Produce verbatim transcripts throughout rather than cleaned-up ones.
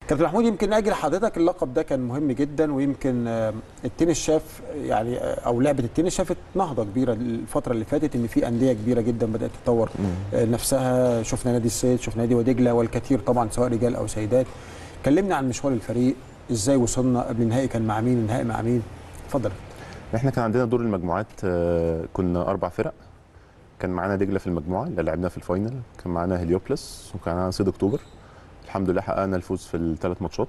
كابتن محمود، يمكن اجل حضرتك اللقب ده كان مهم جدا، ويمكن التنس شاف يعني او لعبه التنس شافت نهضه كبيره الفتره اللي فاتت، ان في انديه كبيره جدا بدات تطور نفسها. شفنا نادي الصيد، شفنا نادي ودجله، والكثير طبعا سواء رجال او سيدات. كلمنا عن مشوار الفريق، ازاي وصلنا، قبل النهائي كان مع مين، النهائي مع مين؟ اتفضل. احنا كان عندنا دور المجموعات، كنا اربع فرق. كان معانا دجله في المجموعه اللي لعبناها في الفاينل، كان معانا هليوبلس، وكان معانا صيد اكتوبر. الحمد لله حققنا الفوز في الثلاث ماتشات.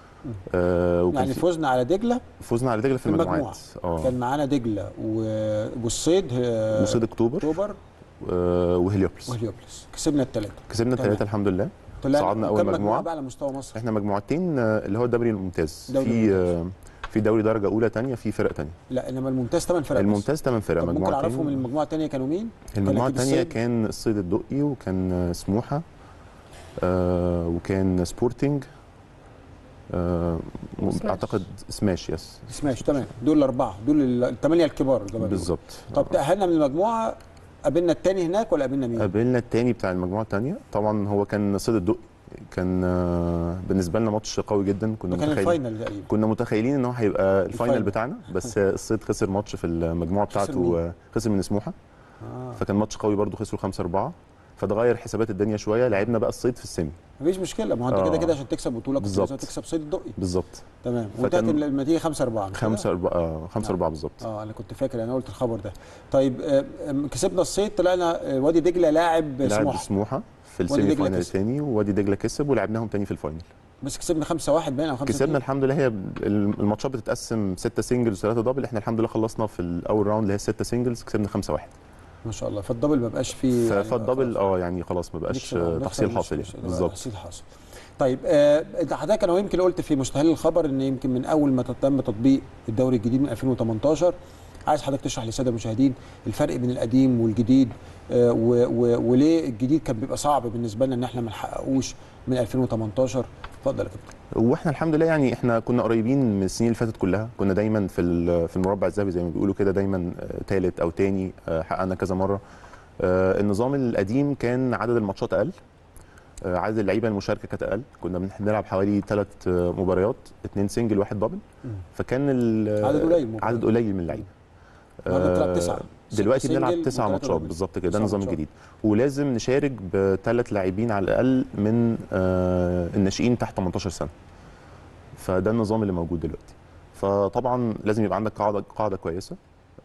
آه يعني فوزنا على دجله، فوزنا على دجله في, في المجموعات. اه كان معانا دجله والصيد آه وصيد اكتوبر, أكتوبر آه وهليوبلس وهليوبلس كسبنا الثلاثه. كسبنا الثلاثه الحمد لله. صعدنا اول مجموعه. مجموعه بقى على مستوى مصر؟ احنا مجموعتين، اللي هو الدوري الممتاز. دوري في الممتاز. في دوري درجه اولى ثانيه، في فرق ثانيه. لا انما الممتاز ثمان فرق. الممتاز ثمان فرق. ممكن اعرفهم المجموعه الثانيه كانوا مين؟ المجموعه الثانيه كان الصيد الدقي، وكان سموحه، آه وكان سبورتنج، آه اعتقد سماش. يس سماش. تمام، دول الاربعه، دول الثمانيه الكبار بالظبط. طب تاهلنا من المجموعه، قابلنا الثاني هناك ولا قابلنا مين؟ قابلنا الثاني بتاع المجموعه الثانيه. طبعا هو كان صيد الدقي، كان بالنسبه لنا ماتش قوي جدا. كنا كان الفاينل تقريبا، كنا متخيلين ان هو هيبقى الفاينل بتاعنا، بس الصيد خسر ماتش في المجموعه بتاعته، خسر من سموحه. آه. فكان ماتش قوي برده، خسروا خمسة أربعة، فده غير حسابات الدنيا شويه. لعبنا بقى الصيد في السيمي. مفيش مشكله، ما هو انت كده كده عشان تكسب بطوله كنت لازم تكسب صيد الدقي. بالظبط. تمام، وانتهت النتيجه خمسة أربعة. خمسة أربعة خمسة أربعة بالظبط. اه انا كنت فاكر، انا قلت الخبر ده. طيب آه كسبنا الصيد، طلعنا وادي دجله لاعب سموحه. لاعب سموحه في السيمي فاينل الثاني، ووادي دجله كسب، ولعبناهم ثاني في الفاينل. بس كسبنا خمسة واحد باين او خمسة كسبنا الحمد لله. هي الماتشات بتتقسم ستة سنجلز وثلاثة دبل. احنا الحمد لله خلصنا في الاول راوند اللي هي ستة سنجلز، كسبنا خمسة واحد. ما شاء الله. فالدبل ما بقاش فيه يعني، فالدبل اه يعني خلاص ما بقاش تحصيل حاصل يعني. بالظبط، تحصيل حاصل. طيب انت آه حضرتك انا يمكن قلت في مستهل الخبر ان يمكن من اول ما تم تطبيق الدوري الجديد من ألفين وثمانية عشر، عايز حضرتك تشرح للساده المشاهدين الفرق بين القديم والجديد، آه وليه الجديد كان بيبقى صعب بالنسبه لنا ان احنا ما نحققوش من ألفين وثمانية عشر. اتفضل يا كابتن. واحنا الحمد لله يعني احنا كنا قريبين من السنين اللي فاتت كلها، كنا دايما في في المربع الذهبي زي ما بيقولوا كده، دايما ثالث او ثاني، حققنا كذا مره. آه النظام القديم كان عدد الماتشات اقل، آه عدد اللعيبه المشاركه كانت اقل. كنا بنلعب حوالي ثلاث مباريات، اثنين سنجل واحد دبل، فكان عدد قليل عدد قليل من اللعيبه. آه بنلعب تسعه، دلوقتي بنلعب تسع ماتشات بالظبط كده. ده النظام الجديد، ولازم نشارك بثلاث لاعبين على الاقل من آه الناشئين تحت ثمانية عشر سنه. فده النظام اللي موجود دلوقتي. فطبعا لازم يبقى عندك قاعده قاعده كويسه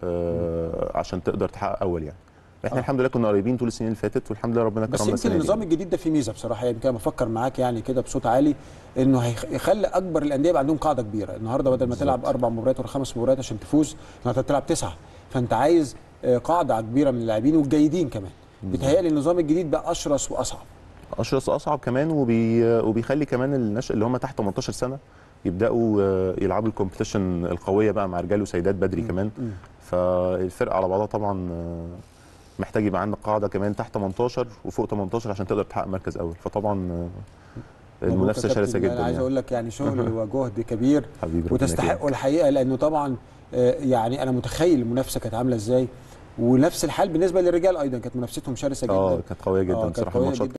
آه عشان تقدر تحقق اول يعني. احنا آه. الحمد لله كنا قريبين طول السنين اللي فاتت، والحمد لله ربنا كرمنا. بس يمكن النظام الجديد ده فيه ميزه بصراحه، يعني كده بفكر معاك يعني كده بصوت عالي، انه هيخلي اكبر الانديه يبقى عندهم قاعده كبيره. النهارده بدل ما بالزبط. تلعب اربع مباريات ولا خمس مباريات عشان تفوز، النهارده تلعب تسعه، فانت عايز قاعده كبيره من اللاعبين والجيدين كمان. بيتهيألي النظام الجديد بقى اشرس واصعب. اشرس واصعب كمان، وبي... وبيخلي كمان الناس اللي هم تحت ثمانية عشر سنه يبداوا يلعبوا الكومبيتيشن القويه بقى مع رجال وسيدات بدري م. كمان. م. فالفرقه على بعضها طبعا محتاج يبقى عندك قاعده كمان تحت ثمانية عشر وفوق ثمانية عشر عشان تقدر تحقق مركز اول. فطبعا المنافسه شرسه جدا. انا عايز اقول لك يعني شغل وجهد كبير حبيبي، وتستحقه الحقيقه، لانه طبعا يعني انا متخيل المنافسه كانت عامله ازاي. ونفس الحال بالنسبه للرجال ايضا، كانت منافستهم شرسه جدا. اه كانت قويه جدا بصراحه الماتشات.